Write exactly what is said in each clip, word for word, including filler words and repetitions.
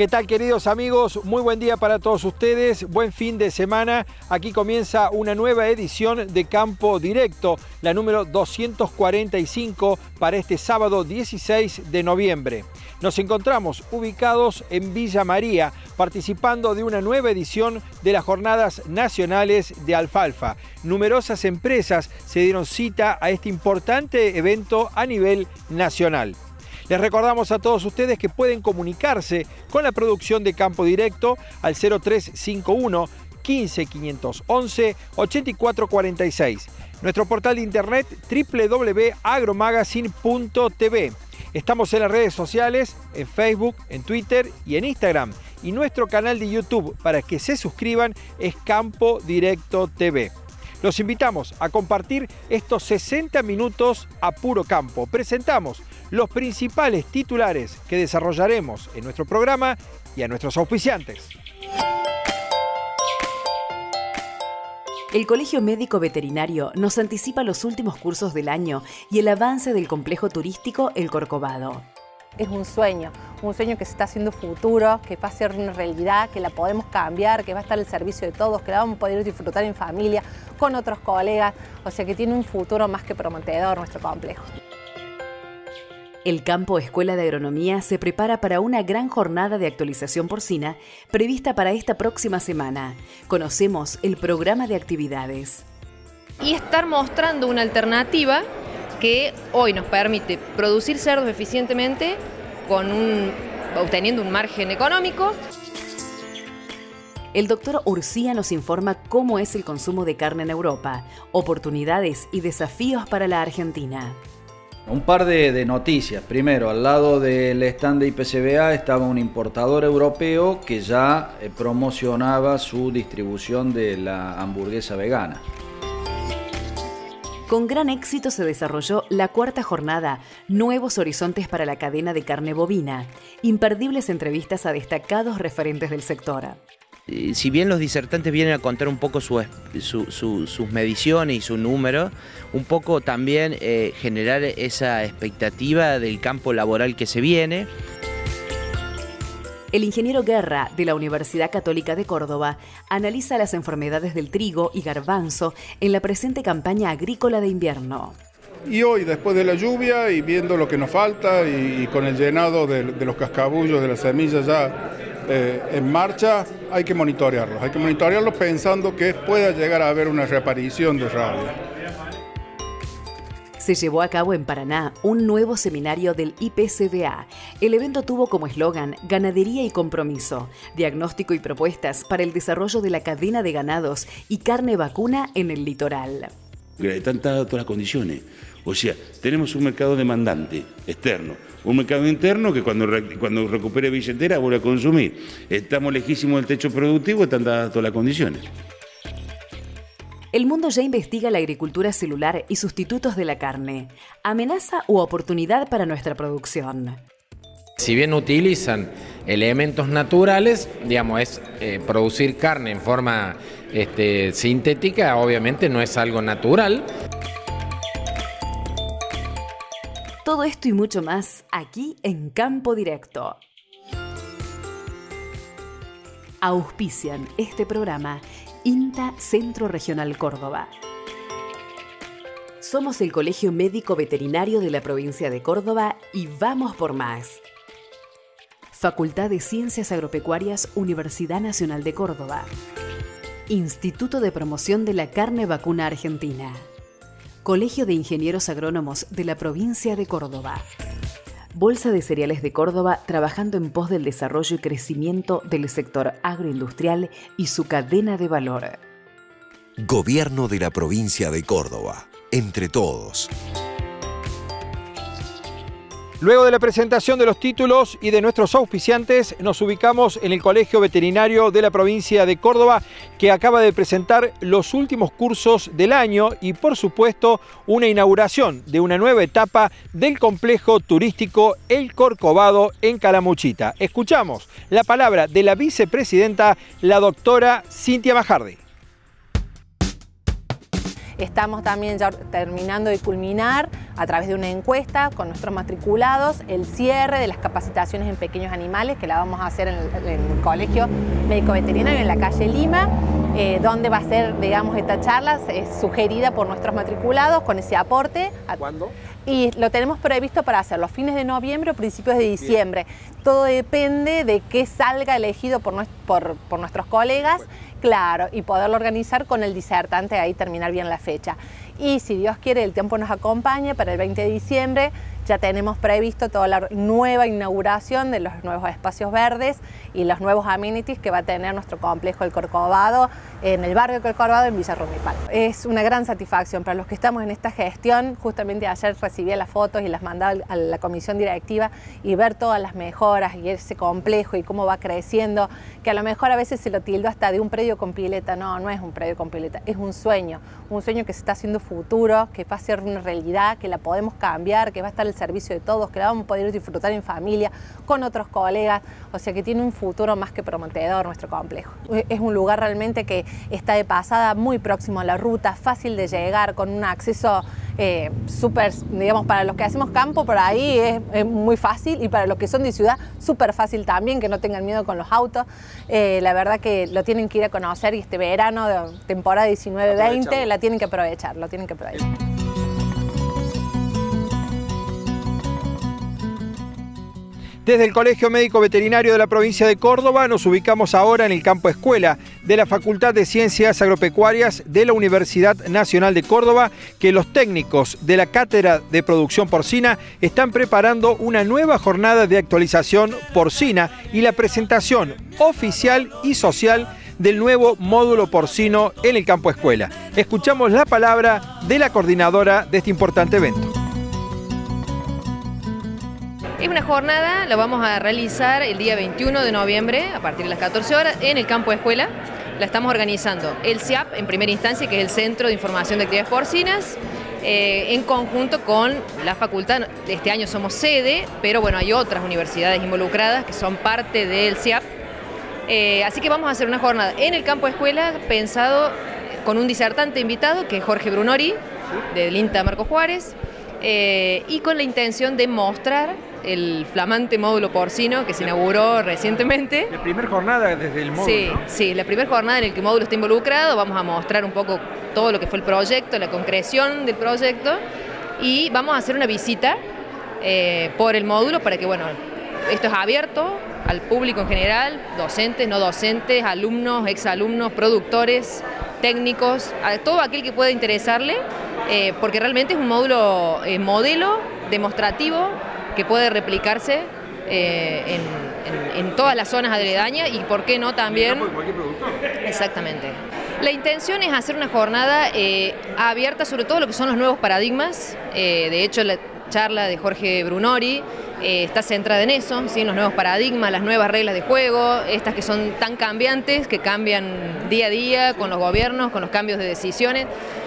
¿Qué tal, queridos amigos? Muy buen día para todos ustedes, buen fin de semana. Aquí comienza una nueva edición de Campo Directo, la número doscientos cuarenta y cinco para este sábado dieciséis de noviembre. Nos encontramos ubicados en Villa María, participando de una nueva edición de las Jornadas Nacionales de Alfalfa. Numerosas empresas se dieron cita a este importante evento a nivel nacional. Les recordamos a todos ustedes que pueden comunicarse con la producción de Campo Directo al cero tres cinco uno, quince, quinientos once, ochenta y cuatro cuarenta y seis. Nuestro portal de internet doble u doble u doble u punto agromagazine punto t v. Estamos en las redes sociales, en Facebook, en Twitter y en Instagram. Y nuestro canal de YouTube para que se suscriban es Campo Directo T V. Los invitamos a compartir estos sesenta minutos a puro campo. Presentamos los principales titulares que desarrollaremos en nuestro programa y a nuestros auspiciantes. El Colegio Médico Veterinario nos anticipa los últimos cursos del año y el avance del complejo turístico El Corcovado. Es un sueño, un sueño que se está haciendo futuro, que va a ser una realidad, que la podemos cambiar, que va a estar al servicio de todos, que la vamos a poder disfrutar en familia, con otros colegas, o sea que tiene un futuro más que prometedor nuestro complejo. El Campo Escuela de Agronomía se prepara para una gran jornada de actualización porcina prevista para esta próxima semana. Conocemos el programa de actividades. Y estar mostrando una alternativa que hoy nos permite producir cerdos eficientemente con un, obteniendo un margen económico. El doctor Urcía nos informa cómo es el consumo de carne en Europa, oportunidades y desafíos para la Argentina. Un par de, de noticias. Primero, al lado del stand de I P C B A estaba un importador europeo que ya eh, promocionaba su distribución de la hamburguesa vegana. Con gran éxito se desarrolló la cuarta jornada Nuevos Horizontes para la Cadena de Carne Bovina. Imperdibles entrevistas a destacados referentes del sector. Si bien los disertantes vienen a contar un poco su, su, su, sus mediciones y su número, un poco también eh, generar esa expectativa del campo laboral que se viene. El ingeniero Guerra, de la Universidad Católica de Córdoba, analiza las enfermedades del trigo y garbanzo en la presente campaña agrícola de invierno. Y hoy, después de la lluvia y viendo lo que nos falta y, y con el llenado de, de los cascabullos de las semillas ya eh, en marcha, hay que monitorearlos. Hay que monitorearlos pensando que pueda llegar a haber una reaparición de rabia. Se llevó a cabo en Paraná un nuevo seminario del I P C B A. El evento tuvo como eslogan Ganadería y Compromiso, diagnóstico y propuestas para el desarrollo de la cadena de ganados y carne vacuna en el litoral. Están dadas todas las condiciones. O sea, tenemos un mercado demandante, externo, un mercado interno que cuando, cuando recupere billetera vuelve a consumir. Estamos lejísimos del techo productivo, están dadas todas las condiciones. El mundo ya investiga la agricultura celular y sustitutos de la carne. ¿Amenaza u oportunidad para nuestra producción? Si bien utilizan elementos naturales, digamos, es eh, producir carne en forma este, sintética, obviamente no es algo natural. Todo esto y mucho más aquí en Campo Directo. Auspician este programa INTA Centro Regional Córdoba. Somos el Colegio Médico Veterinario de la provincia de Córdoba y vamos por más. Facultad de Ciencias Agropecuarias, Universidad Nacional de Córdoba. Instituto de Promoción de la Carne Vacuna Argentina. Colegio de Ingenieros Agrónomos de la provincia de Córdoba. Bolsa de Cereales de Córdoba, trabajando en pos del desarrollo y crecimiento del sector agroindustrial y su cadena de valor. Gobierno de la provincia de Córdoba. Entre todos. Luego de la presentación de los títulos y de nuestros auspiciantes, nos ubicamos en el Colegio Veterinario de la provincia de Córdoba, que acaba de presentar los últimos cursos del año y, por supuesto, una inauguración de una nueva etapa del complejo turístico El Corcovado en Calamuchita. Escuchamos la palabra de la vicepresidenta, la doctora Cintia Majardi. Estamos también ya terminando de culminar a través de una encuesta con nuestros matriculados el cierre de las capacitaciones en pequeños animales, que la vamos a hacer en el, en el Colegio Médico Veterinario en la calle Lima, eh, donde va a ser, digamos, esta charla eh, sugerida por nuestros matriculados con ese aporte. ¿Cuándo? Y lo tenemos previsto para hacerlo a fines de noviembre o principios de diciembre. Bien. Todo depende de qué salga elegido por, nuestro, por, por nuestros colegas, bueno. Claro, y poderlo organizar con el disertante, ahí terminar bien la fecha. Y si Dios quiere, el tiempo nos acompañe, para el veinte de diciembre ya tenemos previsto toda la nueva inauguración de los nuevos espacios verdes y los nuevos amenities que va a tener nuestro complejo El Corcovado en el barrio del Corcovado en Villa Rumipal. Es una gran satisfacción para los que estamos en esta gestión. Justamente ayer recibí las fotos y las mandaba a la comisión directiva y ver todas las mejoras y ese complejo y cómo va creciendo, que a lo mejor a veces se lo tildó hasta de un predio con pileta. No, no es un predio con pileta, es un sueño, un sueño que se está haciendo futuro, que va a ser una realidad, que la podemos cambiar, que va a estar al servicio de todos, que la vamos a poder disfrutar en familia, con otros colegas, o sea que tiene un futuro más que prometedor nuestro complejo. Es un lugar realmente que está de pasada, muy próximo a la ruta, fácil de llegar, con un acceso eh, súper, digamos, para los que hacemos campo por ahí es, es muy fácil, y para los que son de ciudad, súper fácil también, que no tengan miedo con los autos. Eh, la verdad que lo tienen que ir a conocer, y este verano, de temporada diecinueve veinte, la tienen que aprovechar, lo tienen que aprovechar. Desde el Colegio Médico Veterinario de la provincia de Córdoba nos ubicamos ahora en el campo escuela de la Facultad de Ciencias Agropecuarias de la Universidad Nacional de Córdoba, que los técnicos de la Cátedra de Producción Porcina están preparando una nueva jornada de actualización porcina y la presentación oficial y social del nuevo módulo porcino en el campo escuela. Escuchamos la palabra de la coordinadora de este importante evento. Es una jornada, la vamos a realizar el día veintiuno de noviembre a partir de las catorce horas en el campo escuela. La estamos organizando el C I A P en primera instancia, que es el Centro de Información de Actividades Porcinas, eh, en conjunto con la facultad. Este año somos sede, pero bueno, hay otras universidades involucradas que son parte del C I A P. Eh, así que vamos a hacer una jornada en el campo escuela pensado con un disertante invitado, que es Jorge Brunori, del INTA Marco Juárez, eh, y con la intención de mostrar el flamante módulo porcino que se inauguró recientemente. La primera jornada desde el módulo, Sí, ¿no? sí, la primera jornada en la que el módulo está involucrado. Vamos a mostrar un poco todo lo que fue el proyecto, la concreción del proyecto, y vamos a hacer una visita eh, por el módulo para que, bueno, esto es abierto al público en general, docentes, no docentes, alumnos, exalumnos, productores, técnicos, a todo aquel que pueda interesarle, eh, porque realmente es un módulo eh, modelo, demostrativo, que puede replicarse eh, en, en, en todas las zonas aledañas y, por qué no, también... cualquier productor. Exactamente. La intención es hacer una jornada eh, abierta sobre todo lo que son los nuevos paradigmas. Eh, de hecho, la charla de Jorge Brunori eh, está centrada en eso, ¿sí? En los nuevos paradigmas, las nuevas reglas de juego, estas que son tan cambiantes, que cambian día a día con los gobiernos, con los cambios de decisiones.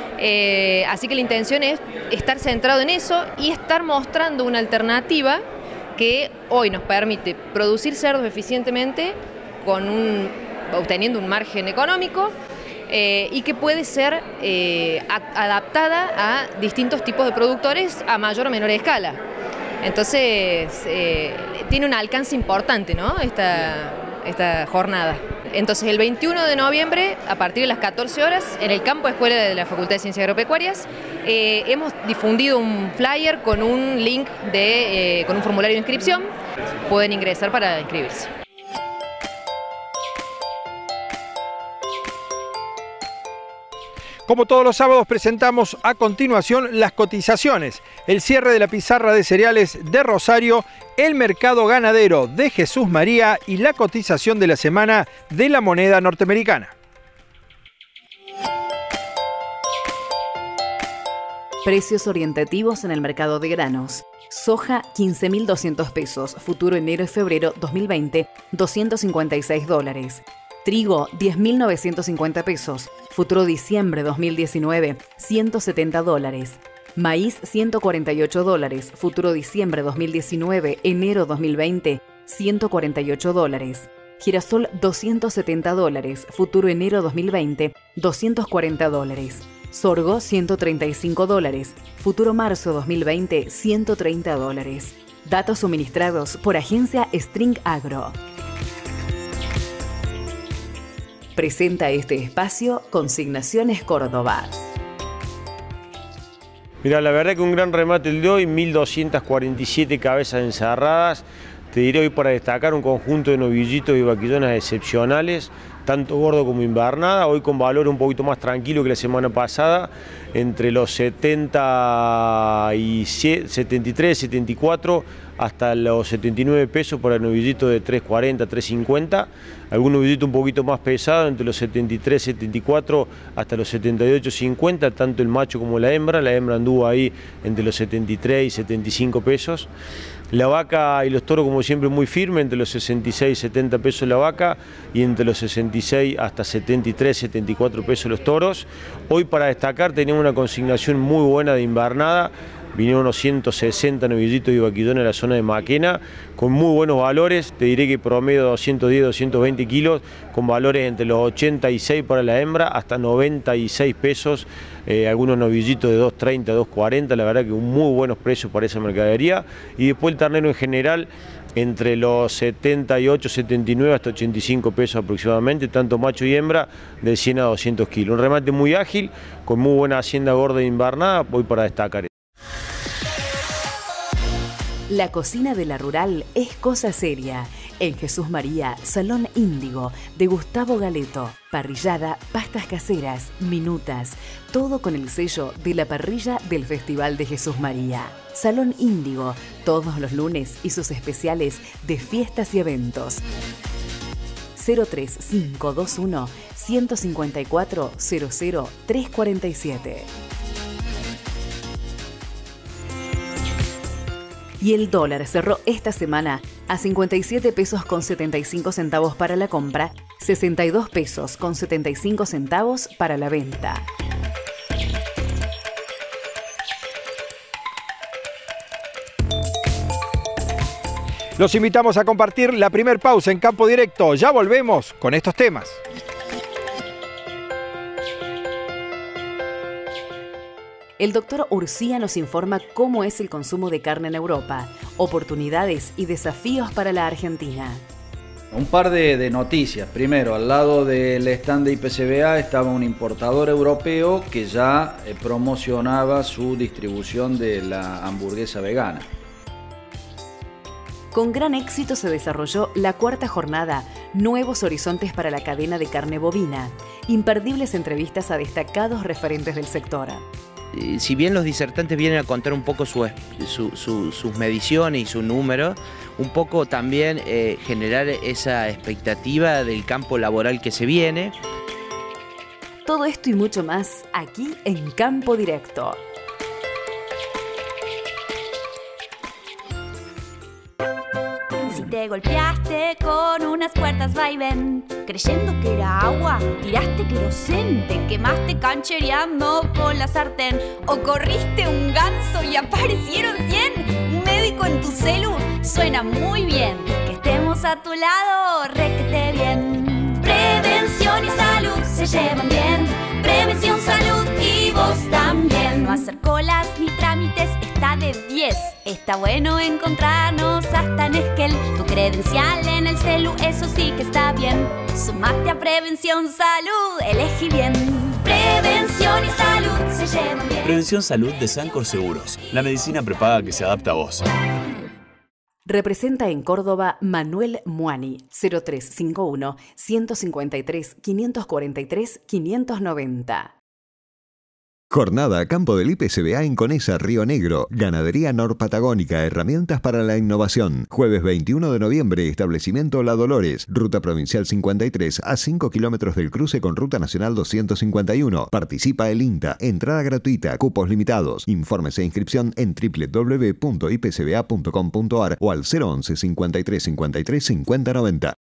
Eh, así que la intención es estar centrado en eso y estar mostrando una alternativa que hoy nos permite producir cerdos eficientemente, con un, obteniendo un margen económico, eh, y que puede ser eh, a, adaptada a distintos tipos de productores a mayor o menor escala. Entonces, eh, tiene un alcance importante, ¿no?, esta, esta jornada. Entonces, el veintiuno de noviembre, a partir de las catorce horas, en el campo escuela de la Facultad de Ciencias Agropecuarias, eh, hemos difundido un flyer con un link, de, eh, con un formulario de inscripción. Pueden ingresar para inscribirse. Como todos los sábados, presentamos a continuación las cotizaciones, el cierre de la pizarra de cereales de Rosario, el mercado ganadero de Jesús María y la cotización de la semana de la moneda norteamericana. Precios orientativos en el mercado de granos. Soja, quince mil doscientos pesos. Futuro enero y febrero dos mil veinte, doscientos cincuenta y seis dólares. Trigo, diez mil novecientos cincuenta pesos. Futuro diciembre dos mil diecinueve, ciento setenta dólares. Maíz, ciento cuarenta y ocho dólares. Futuro diciembre dos mil diecinueve, enero dos mil veinte, ciento cuarenta y ocho dólares. Girasol, doscientos setenta dólares. Futuro enero dos mil veinte, doscientos cuarenta dólares. Sorgo ciento treinta y cinco dólares. Futuro marzo dos mil veinte ciento treinta dólares. Datos suministrados por Agencia String Agro. Presenta este espacio Consignaciones Córdoba. Mira, la verdad que un gran remate el de hoy, mil doscientas cuarenta y siete cabezas encerradas. Te diré hoy para destacar un conjunto de novillitos y vaquillonas excepcionales, tanto gordo como invernada, hoy con valor un poquito más tranquilo que la semana pasada, entre los setenta y siete, setenta y tres, setenta y cuatro hasta los setenta y nueve pesos para el novillito de tres cuarenta, tres cincuenta, algún novillito un poquito más pesado, entre los setenta y tres, setenta y cuatro hasta los setenta y ocho, cincuenta, tanto el macho como la hembra, la hembra anduvo ahí entre los setenta y tres y setenta y cinco pesos. La vaca y los toros, como siempre, muy firme, entre los sesenta y seis y setenta pesos la vaca y entre los sesenta y seis hasta setenta y tres, setenta y cuatro pesos los toros. Hoy, para destacar, teníamos una consignación muy buena de invernada. Vinieron unos ciento sesenta novillitos y vaquillones en la zona de Maquena, con muy buenos valores. Te diré que promedio doscientos diez, doscientos veinte kilos, con valores entre los ochenta y seis para la hembra hasta noventa y seis pesos. Eh, algunos novillitos de dos treinta, dos cuarenta, la verdad que muy buenos precios para esa mercadería. Y después el ternero en general, entre los setenta y ocho, setenta y nueve hasta ochenta y cinco pesos aproximadamente, tanto macho y hembra, de cien a doscientos kilos. Un remate muy ágil, con muy buena hacienda gorda e invernada, voy para destacar. La cocina de la rural es cosa seria. En Jesús María, Salón Índigo, de Gustavo Galeto. Parrillada, pastas caseras, minutas, todo con el sello de la parrilla del Festival de Jesús María. Salón Índigo, todos los lunes y sus especiales de fiestas y eventos. cero tres cinco dos uno, uno cinco cuatro, cero cero tres cuatro siete. Y el dólar cerró esta semana a cincuenta y siete pesos con setenta y cinco centavos para la compra, sesenta y dos pesos con setenta y cinco centavos para la venta. Los invitamos a compartir la primer pausa en Campo Directo. Ya volvemos con estos temas. El doctor Urcía nos informa cómo es el consumo de carne en Europa, oportunidades y desafíos para la Argentina. Un par de, de noticias. Primero, al lado del stand de I P C B A estaba un importador europeo que ya eh, promocionaba su distribución de la hamburguesa vegana. Con gran éxito se desarrolló la cuarta jornada Nuevos Horizontes para la Cadena de Carne Bovina. Imperdibles entrevistas a destacados referentes del sector. Si bien los disertantes vienen a contar un poco su, su, su, sus mediciones y su número, un poco también eh, generar esa expectativa del campo laboral que se viene. Todo esto y mucho más aquí en Campo Directo. Si te golpeaste con unas puertas va y ven, creyendo que era agua, tiraste querosén, te quemaste canchereando con la sartén, o corriste un ganso y aparecieron cien, un médico en tu celu, suena muy bien, que estemos a tu lado, requete bien. Prevención y salud se llevan bien, prevención, salud y vos también. No hacer colas ni trámites está de diez. Está bueno encontrarnos hasta en Esquel. Tu credencial en el celu, eso sí que está bien. Sumate a Prevención Salud, elegí bien. Prevención y salud se llevan bien. Prevención Salud de Sancor Seguros. La medicina prepaga que se adapta a vos. Representa en Córdoba Manuel Muani, cero tres cinco uno, uno cinco tres, cinco cuatro tres, quinientos noventa. Jornada Campo del I P C B A en Conesa, Río Negro. Ganadería Norpatagónica, herramientas para la innovación. Jueves veintiuno de noviembre, establecimiento La Dolores. Ruta Provincial cincuenta y tres, a cinco kilómetros del cruce con Ruta Nacional doscientos cincuenta y uno. Participa el INTA. Entrada gratuita, cupos limitados. Informes e inscripción en doble u doble u doble u punto i p c b a punto com punto a r o al cero once, cincuenta y tres, cincuenta y tres, cincuenta noventa.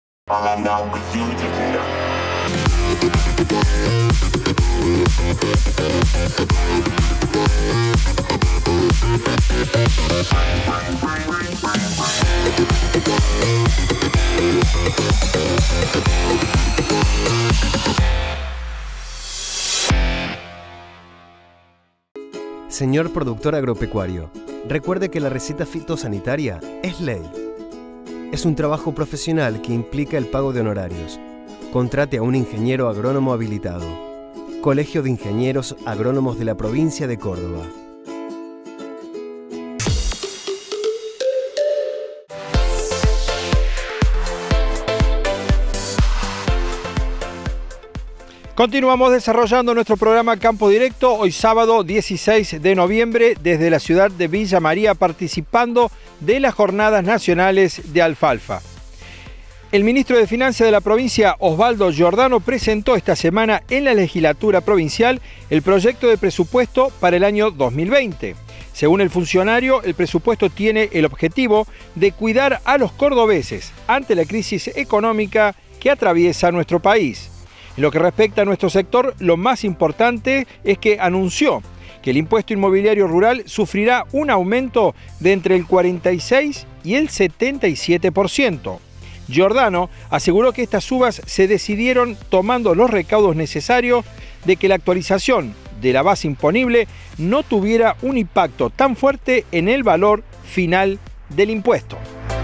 Señor productor agropecuario, recuerde que la receta fitosanitaria es ley. Es un trabajo profesional que implica el pago de honorarios. Contrate a un ingeniero agrónomo habilitado. Colegio de Ingenieros Agrónomos de la Provincia de Córdoba. Continuamos desarrollando nuestro programa Campo Directo, hoy sábado dieciséis de noviembre, desde la ciudad de Villa María, participando de las Jornadas Nacionales de Alfalfa. El ministro de Finanzas de la provincia, Osvaldo Giordano, presentó esta semana en la legislatura provincial el proyecto de presupuesto para el año dos mil veinte. Según el funcionario, el presupuesto tiene el objetivo de cuidar a los cordobeses ante la crisis económica que atraviesa nuestro país. En lo que respecta a nuestro sector, lo más importante es que anunció que el impuesto inmobiliario rural sufrirá un aumento de entre el cuarenta y seis y el setenta y siete por ciento. Giordano aseguró que estas subas se decidieron tomando los recaudos necesarios de que la actualización de la base imponible no tuviera un impacto tan fuerte en el valor final del impuesto.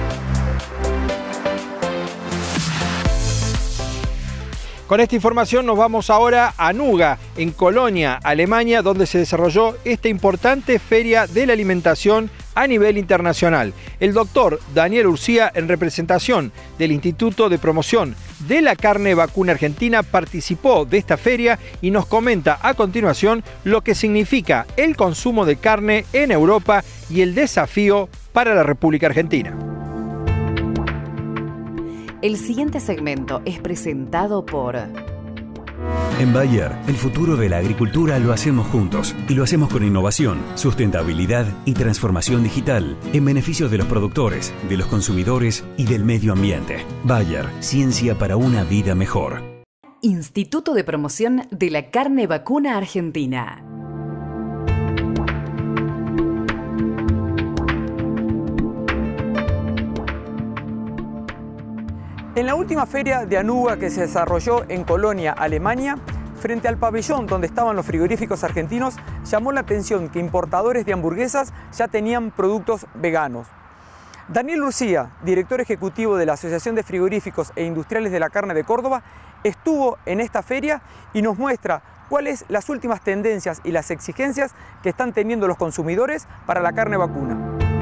Con esta información nos vamos ahora a Nuga, en Colonia, Alemania, donde se desarrolló esta importante feria de la alimentación a nivel internacional. El doctor Daniel Urcía, en representación del Instituto de Promoción de la Carne Vacuna Argentina, participó de esta feria y nos comenta a continuación lo que significa el consumo de carne en Europa y el desafío para la República Argentina. El siguiente segmento es presentado por... En Bayer, el futuro de la agricultura lo hacemos juntos y lo hacemos con innovación, sustentabilidad y transformación digital en beneficio de los productores, de los consumidores y del medio ambiente. Bayer, ciencia para una vida mejor. Instituto de Promoción de la Carne Vacuna Argentina. En la última feria de Anuga que se desarrolló en Colonia, Alemania, frente al pabellón donde estaban los frigoríficos argentinos, llamó la atención que importadores de hamburguesas ya tenían productos veganos. Daniel Urcía, director ejecutivo de la Asociación de Frigoríficos e Industriales de la Carne de Córdoba, estuvo en esta feria y nos muestra cuáles las últimas tendencias y las exigencias que están teniendo los consumidores para la carne vacuna.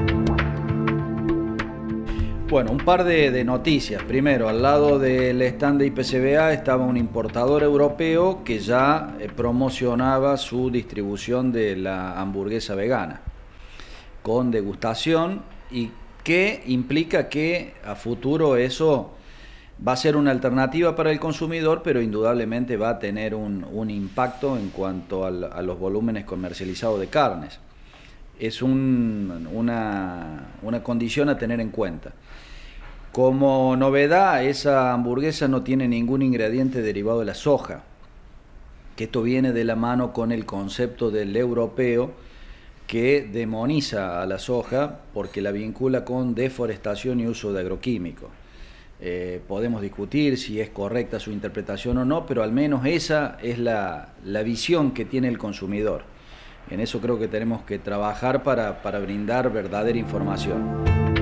Bueno, un par de, de noticias. Primero, al lado del stand de I P C B A estaba un importador europeo que ya eh, promocionaba su distribución de la hamburguesa vegana con degustación, y que implica que a futuro eso va a ser una alternativa para el consumidor, pero indudablemente va a tener un, un impacto en cuanto al, a los volúmenes comercializados de carnes. Es un, una, una condición a tener en cuenta. Como novedad, esa hamburguesa no tiene ningún ingrediente derivado de la soja, que esto viene de la mano con el concepto del europeo que demoniza a la soja porque la vincula con deforestación y uso de agroquímicos. Eh, podemos discutir si es correcta su interpretación o no, pero al menos esa es la, la visión que tiene el consumidor. En eso creo que tenemos que trabajar para, para brindar verdadera información.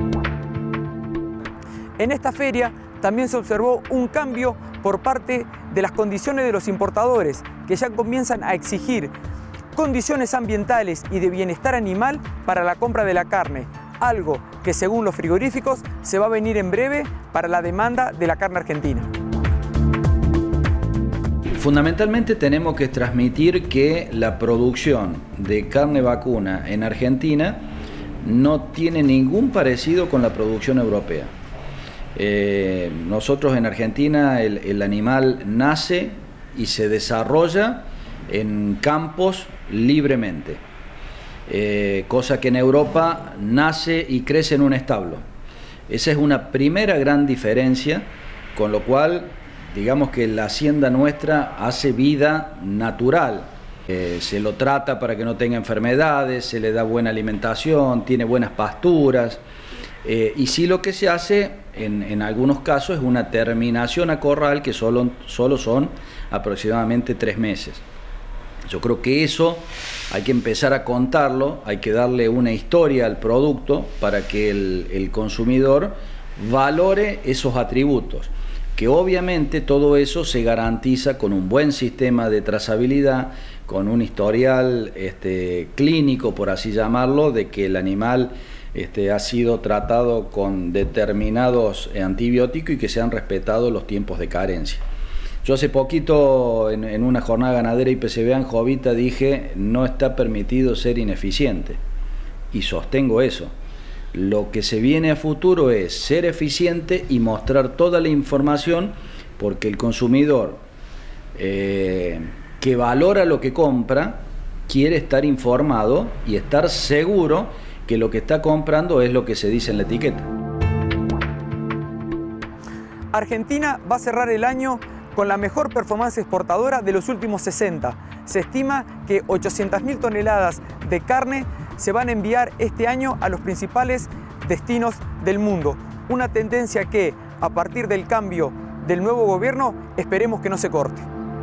En esta feria también se observó un cambio por parte de las condiciones de los importadores, que ya comienzan a exigir condiciones ambientales y de bienestar animal para la compra de la carne, algo que según los frigoríficos se va a venir en breve para la demanda de la carne argentina. Fundamentalmente tenemos que transmitir que la producción de carne vacuna en Argentina no tiene ningún parecido con la producción europea. Eh, nosotros en Argentina el, el animal nace y se desarrolla en campos libremente, eh, cosa que en Europa nace y crece en un establo. Esa es una primera gran diferencia, con lo cual digamos que la hacienda nuestra hace vida natural. Eh, se lo trata para que no tenga enfermedades, se le da buena alimentación, tiene buenas pasturas. Eh, y sí, lo que se hace en, en algunos casos es una terminación a corral que solo, solo son aproximadamente tres meses. Yo creo que eso hay que empezar a contarlo, hay que darle una historia al producto para que el, el consumidor valore esos atributos, que obviamente todo eso se garantiza con un buen sistema de trazabilidad, con un historial este, clínico, por así llamarlo, de que el animal este, ha sido tratado con determinados antibióticos y que se han respetado los tiempos de carencia. Yo hace poquito, en, en una jornada ganadera I P C B A en Jovita, dije, no está permitido ser ineficiente, y sostengo eso. Lo que se viene a futuro es ser eficiente y mostrar toda la información, porque el consumidor eh, que valora lo que compra quiere estar informado y estar seguro que lo que está comprando es lo que se dice en la etiqueta. Argentina va a cerrar el año con la mejor performance exportadora de los últimos sesenta. Se estima que ochocientas mil toneladas de carne se van a enviar este año a los principales destinos del mundo. Una tendencia que, a partir del cambio del nuevo gobierno, esperemos que no se corte.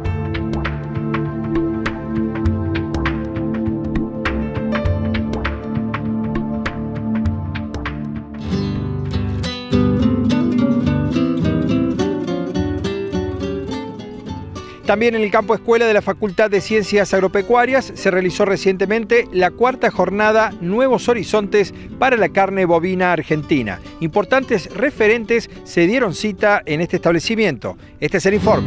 También en el campo escuela de la Facultad de Ciencias Agropecuarias se realizó recientemente la cuarta jornada Nuevos Horizontes para la carne bovina argentina. Importantes referentes se dieron cita en este establecimiento. Este es el informe.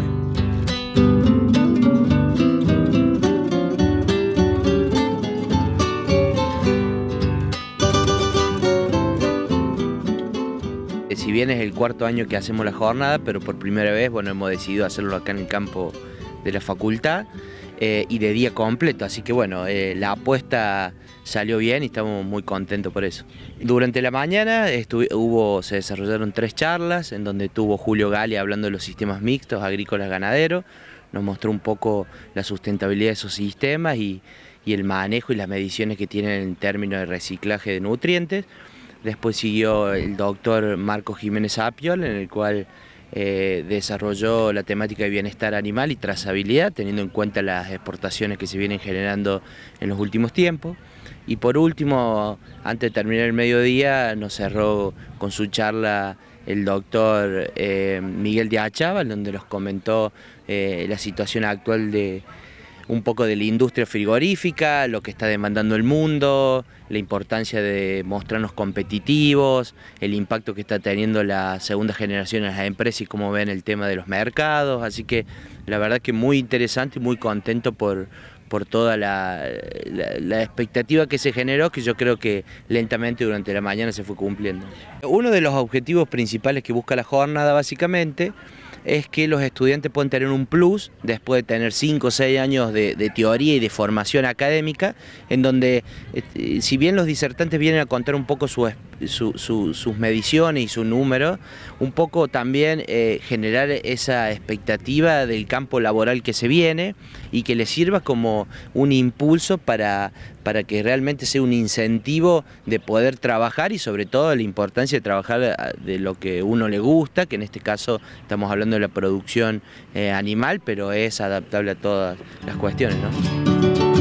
Si bien es el cuarto año que hacemos la jornada, pero por primera vez, bueno, hemos decidido hacerlo acá en el campo de la facultad eh, y de día completo, así que bueno, eh, la apuesta salió bien y estamos muy contentos por eso. Durante la mañana hubo, se desarrollaron tres charlas en donde tuvo Julio Gali hablando de los sistemas mixtos, agrícolas, ganaderos, nos mostró un poco la sustentabilidad de esos sistemas y, y el manejo y las mediciones que tienen en términos de reciclaje de nutrientes. Después siguió el doctor Marco Jiménez Apiol, en el cual eh, desarrolló la temática de bienestar animal y trazabilidad, teniendo en cuenta las exportaciones que se vienen generando en los últimos tiempos. Y por último, antes de terminar el mediodía, nos cerró con su charla el doctor eh, Miguel de Achával, donde nos comentó eh, la situación actual de un poco de la industria frigorífica, lo que está demandando el mundo, la importancia de mostrarnos competitivos, el impacto que está teniendo la segunda generación en las empresas y cómo ven el tema de los mercados. Así que la verdad que muy interesante y muy contento por, por toda la, la, la expectativa que se generó, que yo creo que lentamente durante la mañana se fue cumpliendo. Uno de los objetivos principales que busca la jornada básicamente es que los estudiantes pueden tener un plus después de tener cinco o seis años de, de teoría y de formación académica, en donde eh, si bien los disertantes vienen a contar un poco su, su, su, sus mediciones y su número, un poco también eh, generar esa expectativa del campo laboral que se viene y que les sirva como un impulso para, para que realmente sea un incentivo de poder trabajar y sobre todo la importancia de trabajar de lo que uno le gusta, que en este caso estamos hablando de la producción eh, animal, pero es adaptable a todas las cuestiones, ¿no?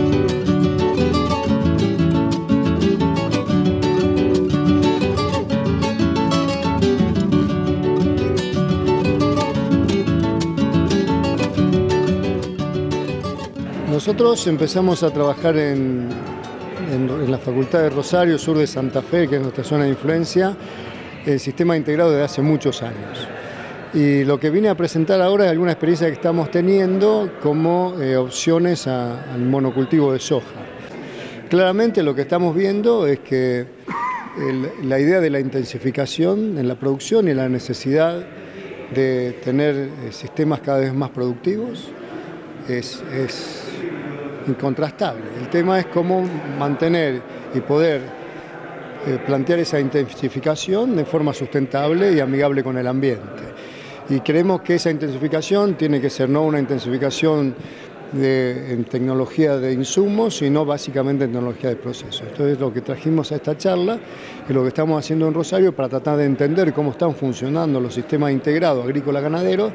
Nosotros empezamos a trabajar en, en, en la Facultad de Rosario, sur de Santa Fe, que es nuestra zona de influencia, el sistema integrado desde hace muchos años. Y lo que vine a presentar ahora es alguna experiencia que estamos teniendo como eh, opciones a, al monocultivo de soja. Claramente lo que estamos viendo es que el, la idea de la intensificación en la producción y la necesidad de tener eh, sistemas cada vez más productivos es, es incontrastable. El tema es cómo mantener y poder eh, plantear esa intensificación de forma sustentable y amigable con el ambiente. Y creemos que esa intensificación tiene que ser no una intensificación de, en tecnología de insumos, sino básicamente en tecnología de procesos. Entonces lo que trajimos a esta charla es lo que estamos haciendo en Rosario para tratar de entender cómo están funcionando los sistemas integrados agrícola-ganaderos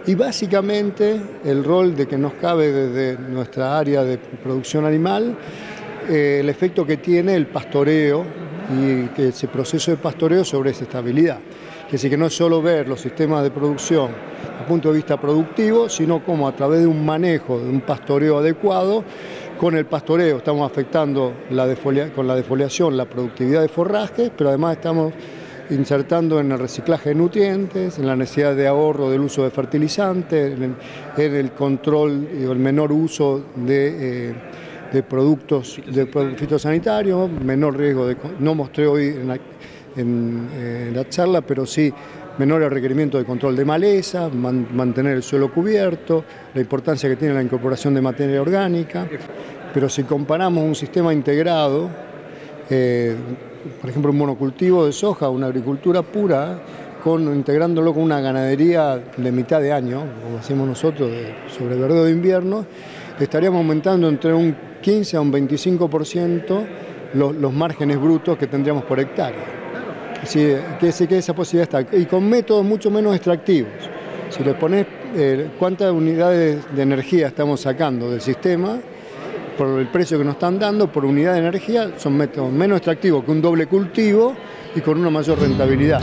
Y básicamente el rol de que nos cabe desde nuestra área de producción animal, eh, el efecto que tiene el pastoreo y que ese proceso de pastoreo sobre esa estabilidad. Es decir, que no es solo ver los sistemas de producción desde el punto de vista productivo, sino como a través de un manejo, de un pastoreo adecuado, con el pastoreo estamos afectando la defolia, con la defoliación la productividad de forraje, pero además estamos insertando en el reciclaje de nutrientes, en la necesidad de ahorro del uso de fertilizantes, en el, en el control y el menor uso de, eh, de productos de fitosanitarios, menor riesgo de... No mostré hoy en la, en, eh, en la charla, pero sí menores requerimientos de control de maleza, man, mantener el suelo cubierto, la importancia que tiene la incorporación de materia orgánica. Pero si comparamos un sistema integrado, eh, por ejemplo un monocultivo de soja, una agricultura pura, con, integrándolo con una ganadería de mitad de año, como hacemos nosotros, de, sobre verdeo de invierno, estaríamos aumentando entre un quince a un veinticinco por ciento los, los márgenes brutos que tendríamos por hectárea. Sí, que, que esa posibilidad está, y con métodos mucho menos extractivos. Si le pones eh, cuántas unidades de energía estamos sacando del sistema, por el precio que nos están dando, por unidad de energía, son métodos menos extractivos que un doble cultivo y con una mayor rentabilidad.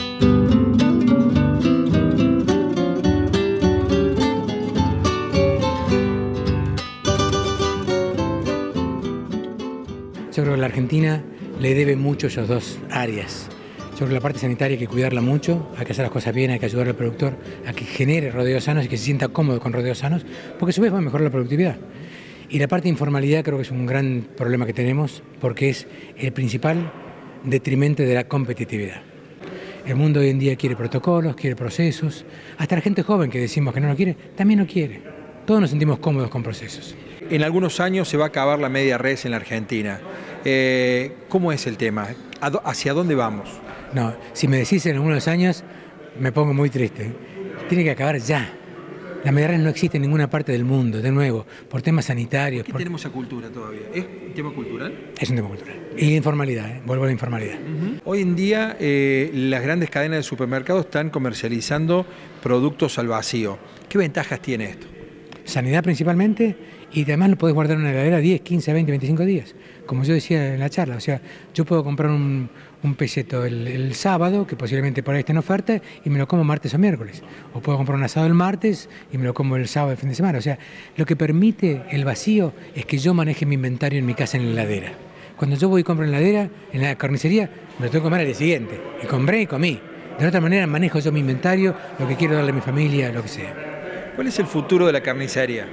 Yo creo que la Argentina le debe mucho a esas dos áreas. Yo creo que la parte sanitaria hay que cuidarla mucho, hay que hacer las cosas bien, hay que ayudar al productor a que genere rodeos sanos y que se sienta cómodo con rodeos sanos, porque a su vez va a mejorar la productividad. Y la parte de informalidad creo que es un gran problema que tenemos, porque es el principal detrimento de la competitividad. El mundo hoy en día quiere protocolos, quiere procesos, hasta la gente joven que decimos que no lo quiere, también no quiere. Todos nos sentimos cómodos con procesos. En algunos años se va a acabar la media res en la Argentina. Eh, ¿Cómo es el tema? ¿Hacia dónde vamos? No, si me decís en algunos años, me pongo muy triste. Tiene que acabar ya. La media res no existe en ninguna parte del mundo, de nuevo, por temas sanitarios. ¿Por qué por... tenemos esa cultura todavía? ¿Es un tema cultural? Es un tema cultural. Y la informalidad, ¿eh? Vuelvo a la informalidad. Uh-huh. Hoy en día eh, las grandes cadenas de supermercados están comercializando productos al vacío. ¿Qué ventajas tiene esto? Sanidad principalmente, y además lo podés guardar en una heladera diez, quince, veinte, veinticinco días. Como yo decía en la charla, o sea, yo puedo comprar un, un peseto el, el sábado, que posiblemente por ahí esté en oferta, y me lo como martes o miércoles. O puedo comprar un asado el martes y me lo como el sábado del fin de semana. O sea, lo que permite el vacío es que yo maneje mi inventario en mi casa en la heladera. Cuando yo voy y compro en la heladera, en la carnicería, me lo tengo que comer al día siguiente. Y compré y comí. De otra manera manejo yo mi inventario, lo que quiero darle a mi familia, lo que sea. ¿Cuál es el futuro de la carnicería?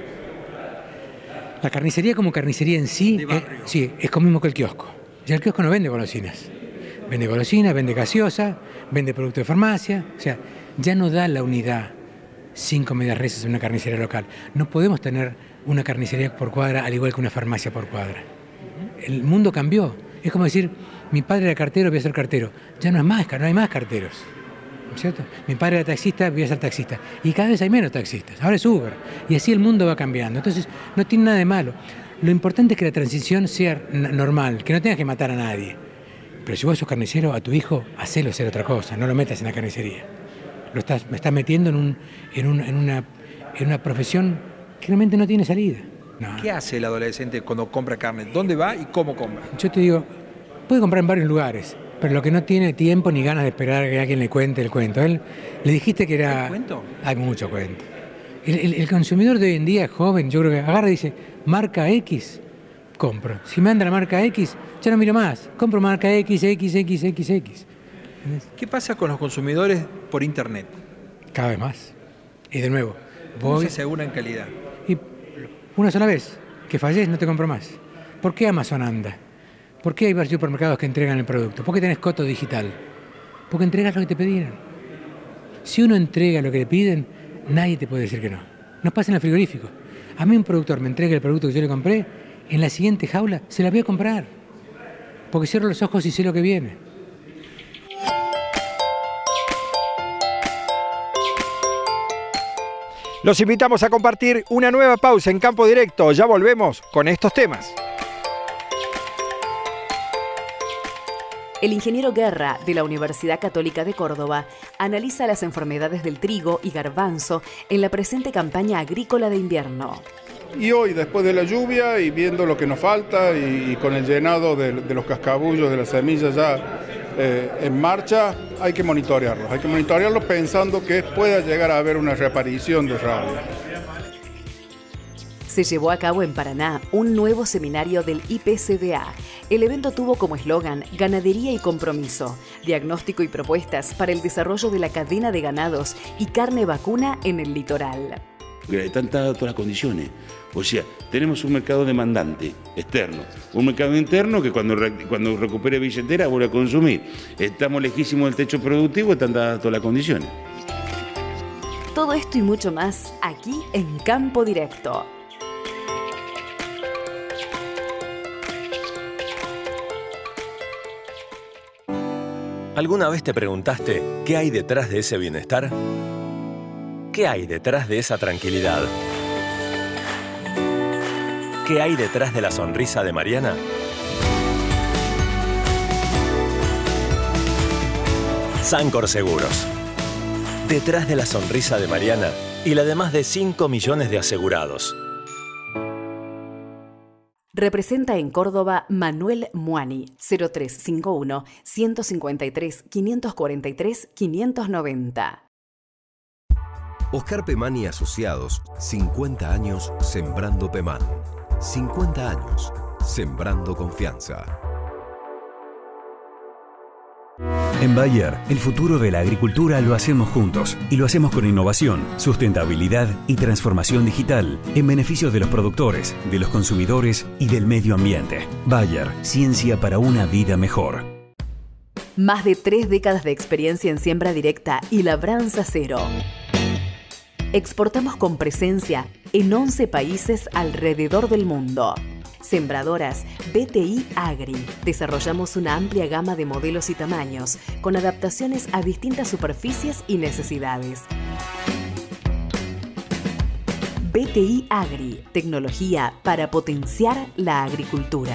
La carnicería como carnicería en sí, eh, sí, es como mismo que el kiosco. Ya el kiosco no vende golosinas. Vende golosinas, vende gaseosa, vende productos de farmacia. O sea, ya no da la unidad cinco medias reses en una carnicería local. No podemos tener una carnicería por cuadra al igual que una farmacia por cuadra. El mundo cambió. Es como decir, mi padre era cartero, voy a ser cartero. Ya no es más, no hay más carteros. ¿Cierto? Mi padre era taxista, voy a ser taxista. Y cada vez hay menos taxistas. Ahora es Uber. Y así el mundo va cambiando. Entonces, no tiene nada de malo. Lo importante es que la transición sea normal, que no tengas que matar a nadie. Pero si vos sos carnicero, a tu hijo, hacelo ser otra cosa. No lo metas en la carnicería. Lo estás, me estás metiendo en, un, en, un, en, una, en una profesión que realmente no tiene salida. No. ¿Qué hace el adolescente cuando compra carne? ¿Dónde va y cómo compra? Yo te digo, puede comprar en varios lugares. Pero lo que no tiene tiempo ni ganas de esperar a que alguien le cuente el cuento. Él, le dijiste que era... ¿Hay cuento? Hay mucho cuento. El, el, el consumidor de hoy en día, joven, yo creo que agarra y dice, marca X, compro. Si me anda la marca X, ya no miro más. Compro marca X, X, X, X, X. ¿Entendés? ¿Qué pasa con los consumidores por internet? Cada vez más. Y de nuevo, ¿cómo voy... se asegura en calidad? Y una sola vez, que fallés, no te compro más. ¿Por qué Amazon anda? ¿Por qué hay varios supermercados que entregan el producto? ¿Por qué tenés coto digital? Porque entregas lo que te pidieron. Si uno entrega lo que le piden, nadie te puede decir que no. Nos pasa en el frigorífico. A mí un productor me entrega el producto que yo le compré, en la siguiente jaula se la voy a comprar. Porque cierro los ojos y sé lo que viene. Los invitamos a compartir una nueva pausa en Campo Directo. Ya volvemos con estos temas. El ingeniero Guerra, de la Universidad Católica de Córdoba, analiza las enfermedades del trigo y garbanzo en la presente campaña agrícola de invierno. Y hoy, después de la lluvia y viendo lo que nos falta y, y con el llenado de, de los cascabullos de las semillas ya eh, en marcha, hay que monitorearlos. Hay que monitorearlos pensando que pueda llegar a haber una reaparición de rabia. Se llevó a cabo en Paraná un nuevo seminario del I P C B A. El evento tuvo como eslogan Ganadería y Compromiso, diagnóstico y propuestas para el desarrollo de la cadena de ganados y carne vacuna en el litoral. Están dadas todas las condiciones. O sea, tenemos un mercado demandante, externo, un mercado interno que cuando, cuando recupere billetera vuelve a consumir. Estamos lejísimos del techo productivo, están dadas todas las condiciones. Todo esto y mucho más aquí en Campo Directo. ¿Alguna vez te preguntaste qué hay detrás de ese bienestar? ¿Qué hay detrás de esa tranquilidad? ¿Qué hay detrás de la sonrisa de Mariana? Sancor Seguros. Detrás de la sonrisa de Mariana y la de más de cinco millones de asegurados. Representa en Córdoba Manuel Muani, cero tres cinco uno, uno cinco tres, cinco cuatro tres, quinientos noventa. Oscar Pemán y Asociados, cincuenta años sembrando Pemán. cincuenta años sembrando confianza. En Bayer, el futuro de la agricultura lo hacemos juntos y lo hacemos con innovación, sustentabilidad y transformación digital en beneficio de los productores, de los consumidores y del medio ambiente. Bayer, ciencia para una vida mejor. Más de tres décadas de experiencia en siembra directa y labranza cero. Exportamos con presencia en once países alrededor del mundo. Sembradoras B T I Agri. Desarrollamos una amplia gama de modelos y tamaños, con adaptaciones a distintas superficies y necesidades. B T I Agri. Tecnología para potenciar la agricultura.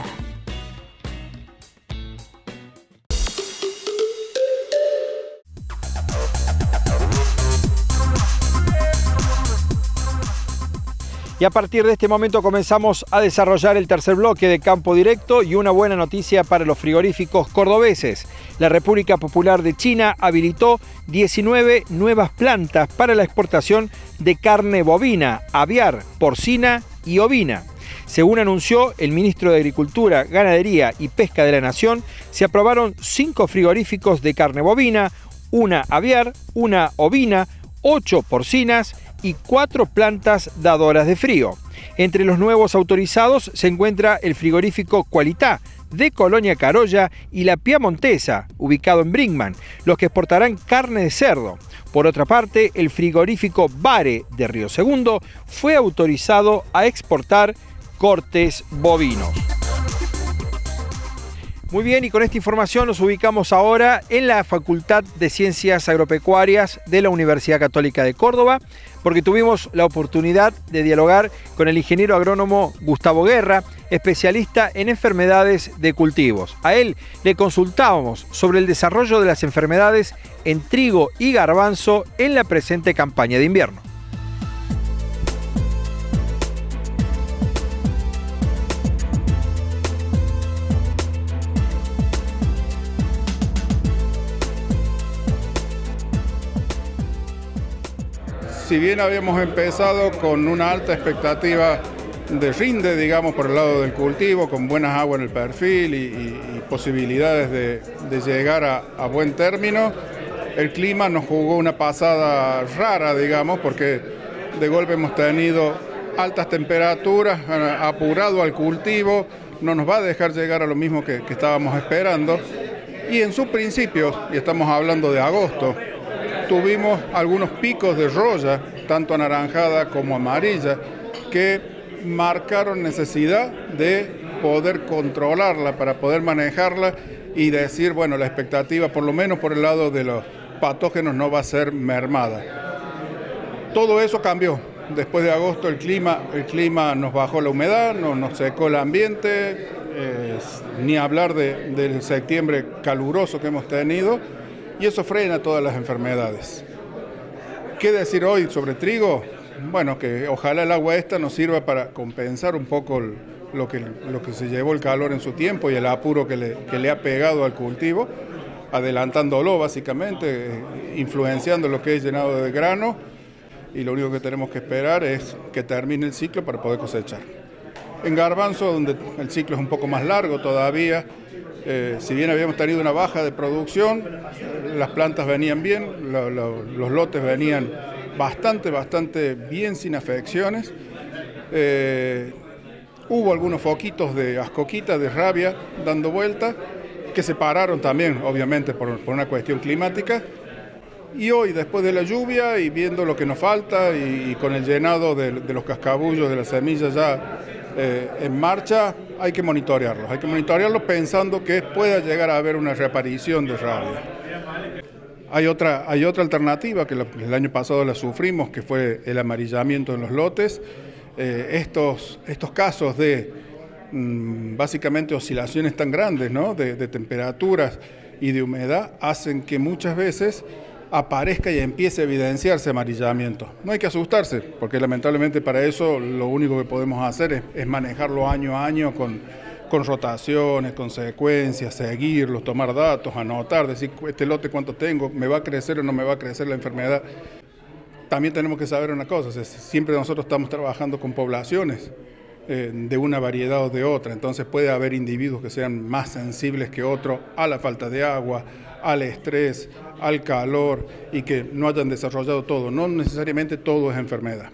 Y a partir de este momento comenzamos a desarrollar el tercer bloque de Campo Directo y una buena noticia para los frigoríficos cordobeses. La República Popular de China habilitó diecinueve nuevas plantas para la exportación de carne bovina, aviar, porcina y ovina. Según anunció el ministro de Agricultura, Ganadería y Pesca de la Nación, se aprobaron cinco frigoríficos de carne bovina, una aviar, una ovina, ocho porcinas y cuatro plantas dadoras de frío. Entre los nuevos autorizados se encuentra el frigorífico Qualità de Colonia Carolla y la Piamontesa, ubicado en Brinkmann, los que exportarán carne de cerdo. Por otra parte, el frigorífico Bare de Río Segundo fue autorizado a exportar cortes bovinos. Muy bien, y con esta información nos ubicamos ahora en la Facultad de Ciencias Agropecuarias de la Universidad Católica de Córdoba, porque tuvimos la oportunidad de dialogar con el ingeniero agrónomo Gustavo Guerra, especialista en enfermedades de cultivos. A él le consultábamos sobre el desarrollo de las enfermedades en trigo y garbanzo en la presente campaña de invierno. Si bien habíamos empezado con una alta expectativa de rinde, digamos, por el lado del cultivo, con buenas aguas en el perfil y, y, y posibilidades de, de llegar a, a buen término, el clima nos jugó una pasada rara, digamos, porque de golpe hemos tenido altas temperaturas, apurado al cultivo, no nos va a dejar llegar a lo mismo que, que estábamos esperando. Y en sus principios, y estamos hablando de agosto, tuvimos algunos picos de roya, tanto anaranjada como amarilla, que marcaron necesidad de poder controlarla, para poder manejarla y decir, bueno, la expectativa, por lo menos por el lado de los patógenos, no va a ser mermada. Todo eso cambió. Después de agosto el clima, el clima nos bajó la humedad, nos, nos secó el ambiente, eh, ni hablar de, del septiembre caluroso que hemos tenido, y eso frena todas las enfermedades. ¿Qué decir hoy sobre trigo? Bueno, que ojalá el agua esta nos sirva para compensar un poco el, lo, que, lo que se llevó el calor en su tiempo y el apuro que le, que le ha pegado al cultivo, adelantándolo básicamente, influenciando lo que es llenado de grano, y lo único que tenemos que esperar es que termine el ciclo para poder cosechar. En garbanzo, donde el ciclo es un poco más largo todavía, eh, si bien habíamos tenido una baja de producción, las plantas venían bien, lo, lo, los lotes venían bastante, bastante bien sin afecciones. Eh, hubo algunos foquitos de ascoquita, de rabia, dando vuelta, que se pararon también, obviamente, por, por una cuestión climática. Y hoy, después de la lluvia y viendo lo que nos falta y, y con el llenado de, de los cascabullos, de las semillas ya eh, en marcha, hay que monitorearlos. Hay que monitorearlos pensando que pueda llegar a haber una reaparición de rabia. Hay otra, hay otra alternativa que lo, el año pasado la sufrimos, que fue el amarillamiento en los lotes. Eh, estos, estos casos de mmm, básicamente oscilaciones tan grandes, ¿no? de, de temperaturas y de humedad hacen que muchas veces aparezca y empiece a evidenciarse amarillamiento. No hay que asustarse, porque lamentablemente para eso lo único que podemos hacer es, es manejarlo año a año con, con rotaciones, con secuencias, seguirlos, tomar datos, anotar, decir este lote cuánto tengo, me va a crecer o no me va a crecer la enfermedad. También tenemos que saber una cosa, siempre nosotros estamos trabajando con poblaciones eh, de una variedad o de otra, entonces puede haber individuos que sean más sensibles que otros a la falta de agua, al estrés, al calor, y que no hayan desarrollado todo. No necesariamente todo es enfermedad.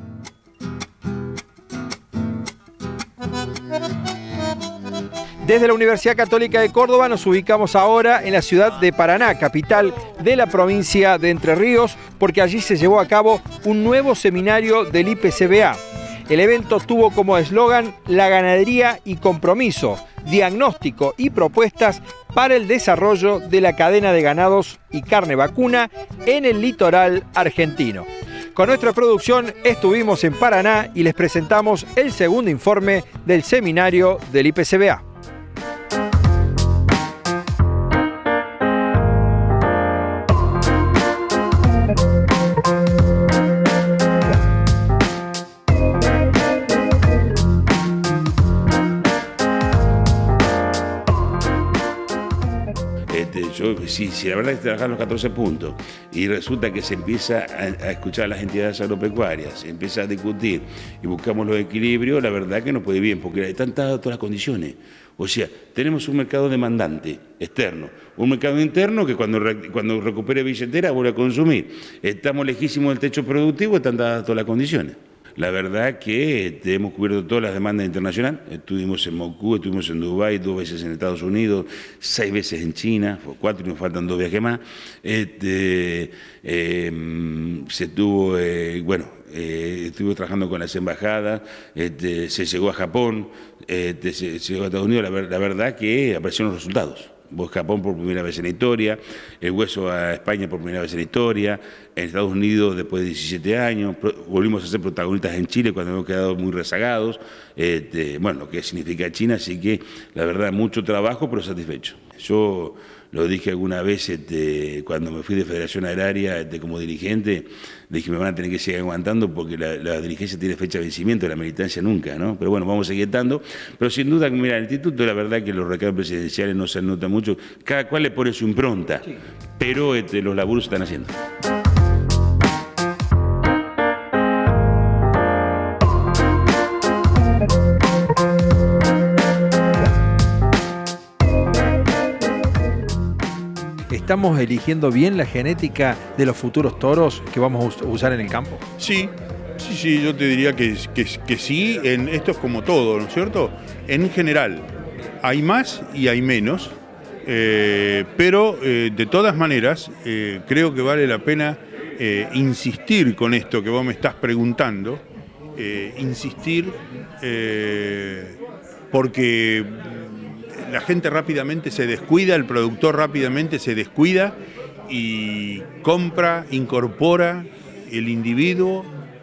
Desde la Universidad Católica de Córdoba nos ubicamos ahora en la ciudad de Paraná, capital de la provincia de Entre Ríos, porque allí se llevó a cabo un nuevo seminario del I P C B A. El evento tuvo como eslogan La ganadería y compromiso, diagnóstico y propuestas para el desarrollo de la cadena de ganados y carne vacuna en el litoral argentino. Con nuestra producción estuvimos en Paraná y les presentamos el segundo informe del seminario del I P C B A. Yo, si, si la verdad es que trabajan los catorce puntos y resulta que se empieza a, a escuchar a las entidades agropecuarias, se empieza a discutir y buscamos los equilibrios, la verdad que no puede bien, porque están dadas todas las condiciones. O sea, tenemos un mercado demandante, externo, un mercado interno que cuando, cuando recupere billetera vuelve a consumir. Estamos lejísimos del techo productivo, están dadas todas las condiciones. La verdad que hemos cubierto todas las demandas internacionales. Estuvimos en Moscú, estuvimos en Dubái, dos veces en Estados Unidos, seis veces en China, cuatro y nos faltan dos viajes más. Este, eh, se tuvo, eh, bueno, eh, estuve trabajando con las embajadas, este, se llegó a Japón, este, se, se llegó a Estados Unidos. La, la verdad que aparecieron los resultados. Japón por primera vez en la historia, el hueso a España por primera vez en la historia, en Estados Unidos después de diecisiete años, volvimos a ser protagonistas en Chile cuando hemos quedado muy rezagados, este, bueno, lo que significa China, así que la verdad mucho trabajo pero satisfecho. Yo lo dije alguna vez este, cuando me fui de Federación Agraria este, como dirigente, dije me van a tener que seguir aguantando porque la, la dirigencia tiene fecha de vencimiento, la militancia nunca, ¿no? Pero bueno, vamos a seguir estando. Pero sin duda, mira, el instituto, la verdad que los recados presidenciales no se notan mucho, cada cual le pone su impronta, sí. Pero este, los laburos se están haciendo. ¿Estamos eligiendo bien la genética de los futuros toros que vamos a usar en el campo? Sí, sí, sí, yo te diría que, que, que sí, en, esto es como todo, ¿no es cierto? En general, hay más y hay menos, eh, pero eh, de todas maneras eh, creo que vale la pena eh, insistir con esto que vos me estás preguntando, eh, insistir eh, porque la gente rápidamente se descuida, el productor rápidamente se descuida y compra, incorpora el individuo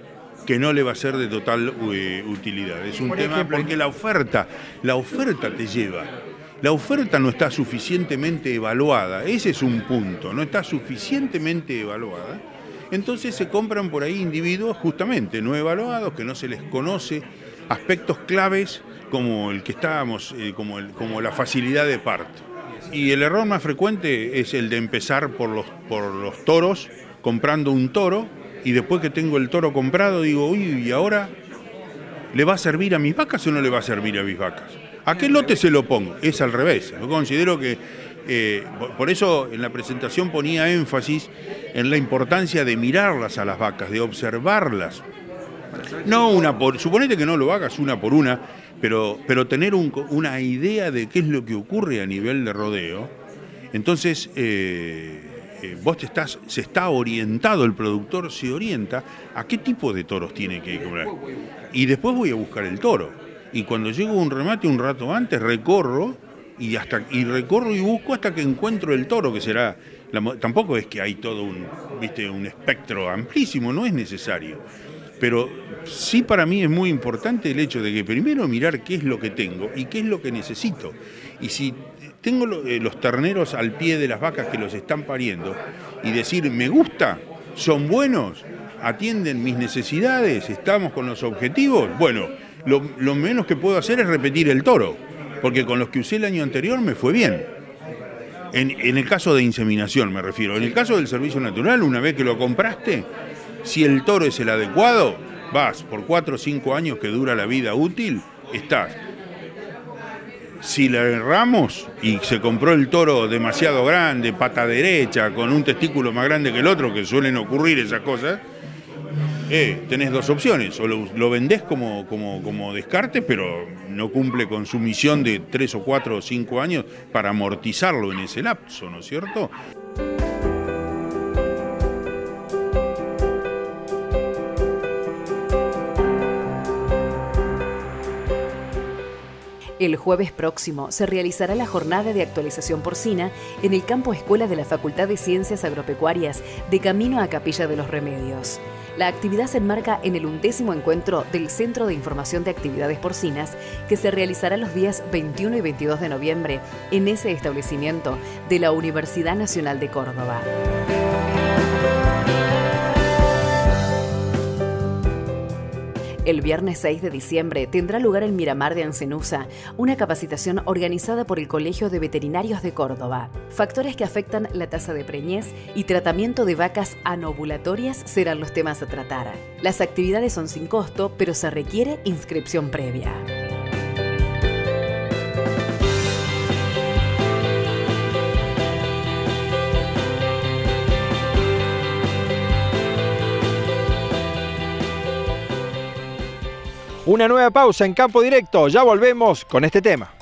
que no le va a ser de total eh, utilidad. Es un Por tema ejemplo, porque la oferta, la oferta te lleva. La oferta no está suficientemente evaluada, ese es un punto, no está suficientemente evaluada. Entonces se compran por ahí individuos justamente no evaluados, que no se les conoce aspectos claves como el que estábamos, eh, como, el, como la facilidad de parto. Y el error más frecuente es el de empezar por los, por los toros, comprando un toro, y después que tengo el toro comprado digo, uy, ¿y ahora le va a servir a mis vacas o no le va a servir a mis vacas? ¿A qué lote se lo pongo? Es al revés. Yo considero que, eh, por eso en la presentación ponía énfasis en la importancia de mirarlas a las vacas, de observarlas. No una por, suponete que no lo hagas una por una, pero, pero tener un, una idea de qué es lo que ocurre a nivel de rodeo. Entonces, eh, eh, vos te estás, se está orientado, el productor se orienta a qué tipo de toros tiene que comprar. Y después voy a buscar el toro. Y cuando llego a un remate un rato antes, recorro y hasta y recorro y busco hasta que encuentro el toro, que será... La, tampoco es que hay todo un, viste, un espectro amplísimo, no es necesario. Pero sí para mí es muy importante el hecho de que primero mirar qué es lo que tengo y qué es lo que necesito. Y si tengo lo, eh, los terneros al pie de las vacas que los están pariendo y decir, me gusta, son buenos, atienden mis necesidades, estamos con los objetivos, bueno... Lo, lo menos que puedo hacer es repetir el toro, porque con los que usé el año anterior me fue bien. En, en el caso de inseminación me refiero. En el caso del servicio natural, una vez que lo compraste, si el toro es el adecuado, vas por cuatro o cinco años que dura la vida útil, estás. Si le erramos y se compró el toro demasiado grande, pata derecha, con un testículo más grande que el otro, que suelen ocurrir esas cosas, Eh, tenés dos opciones, o lo, lo vendés como, como, como descarte, pero no cumple con su misión de tres o cuatro o cinco años para amortizarlo en ese lapso, ¿no es cierto? El jueves próximo se realizará la jornada de actualización porcina en el campo escuela de la Facultad de Ciencias Agropecuarias de camino a Capilla de los Remedios. La actividad se enmarca en el undécimo encuentro del Centro de Información de Actividades Porcinas que se realizará los días veintiuno y veintidós de noviembre en ese establecimiento de la Universidad Nacional de Córdoba. El viernes seis de diciembre tendrá lugar en Miramar de Ancenusa una capacitación organizada por el Colegio de Veterinarios de Córdoba. Factores que afectan la tasa de preñez y tratamiento de vacas anovulatorias serán los temas a tratar. Las actividades son sin costo, pero se requiere inscripción previa. Una nueva pausa en Campo Directo, ya volvemos con este tema.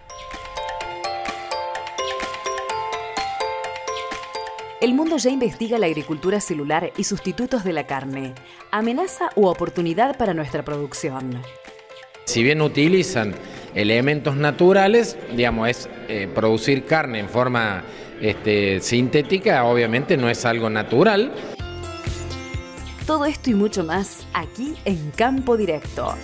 El mundo ya investiga la agricultura celular y sustitutos de la carne. ¿Amenaza u oportunidad para nuestra producción? Si bien utilizan elementos naturales, digamos, es eh, producir carne en forma este, sintética, obviamente no es algo natural. Todo esto y mucho más aquí en Campo Directo.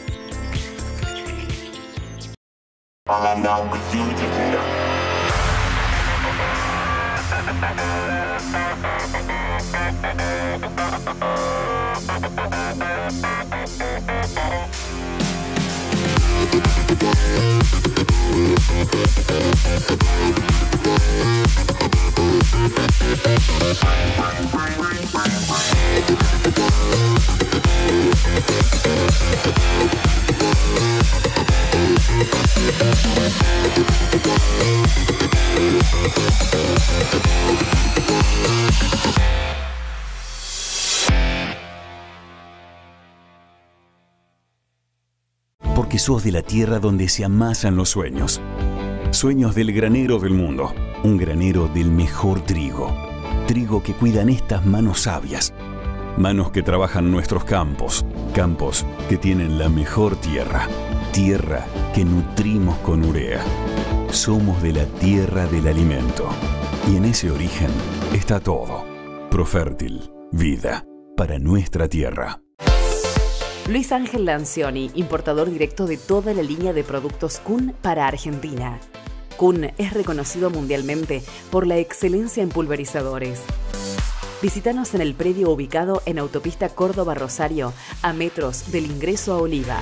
Porque sos de la tierra donde se amasan los sueños. Sueños del granero del mundo. Un granero del mejor trigo. Trigo que cuidan estas manos sabias. Manos que trabajan nuestros campos. Campos que tienen la mejor tierra. Tierra que nutrimos con urea. Somos de la tierra del alimento. Y en ese origen está todo. Profértil. Vida para nuestra tierra. Luis Ángel Lancioni, importador directo de toda la línea de productos Kuhn para Argentina. Kuhn es reconocido mundialmente por la excelencia en pulverizadores. Visítanos en el predio ubicado en Autopista Córdoba-Rosario, a metros del ingreso a Oliva.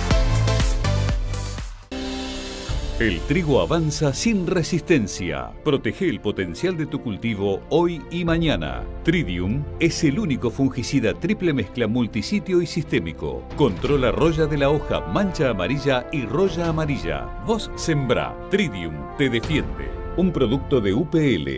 El trigo avanza sin resistencia. Protege el potencial de tu cultivo hoy y mañana. Tridium es el único fungicida triple mezcla multisitio y sistémico. Controla roya de la hoja, mancha amarilla y roya amarilla. Vos sembrá. Tridium te defiende. Un producto de U P L.